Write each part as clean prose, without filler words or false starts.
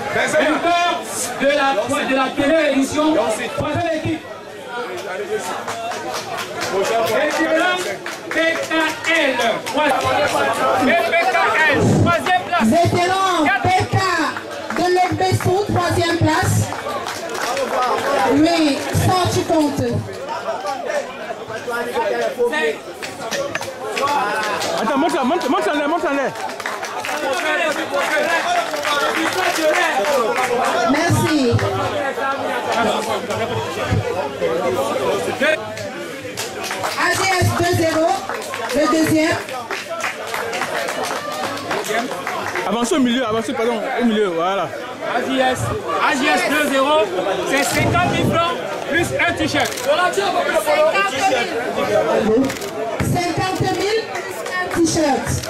Vainqueur de la télé-édition, troisième équipe. PKL. PKL, troisième place. Vétéran PK de l'Ogbessou, troisième place. Oui, ça tu comptes. Attends, monte-la. Merci. AGS 2-0, le deuxième. Avancez au milieu, voilà. AGS 2-0, c'est 50 000 francs plus un t-shirt. 50 000 plus un t-shirt.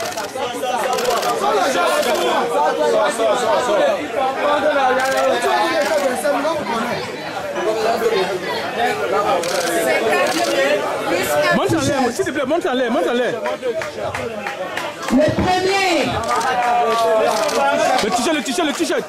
Monte-en-l'air, s'il te plaît, monte-en-l'air. Le premier. Le t-shirt.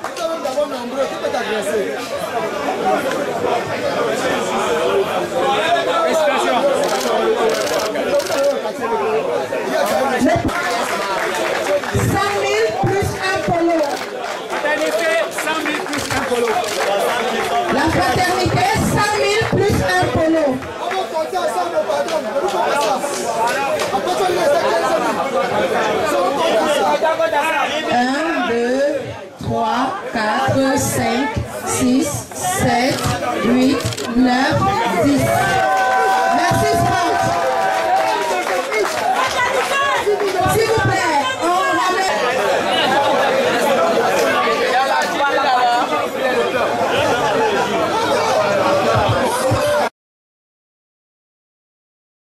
Le 100 000 plus un polo. Fraternité, 100 000 plus un polo. La fraternité, 100 000 plus un polo. 1, 2, 3, 4, 5, 6, 7, 8, 9, 10.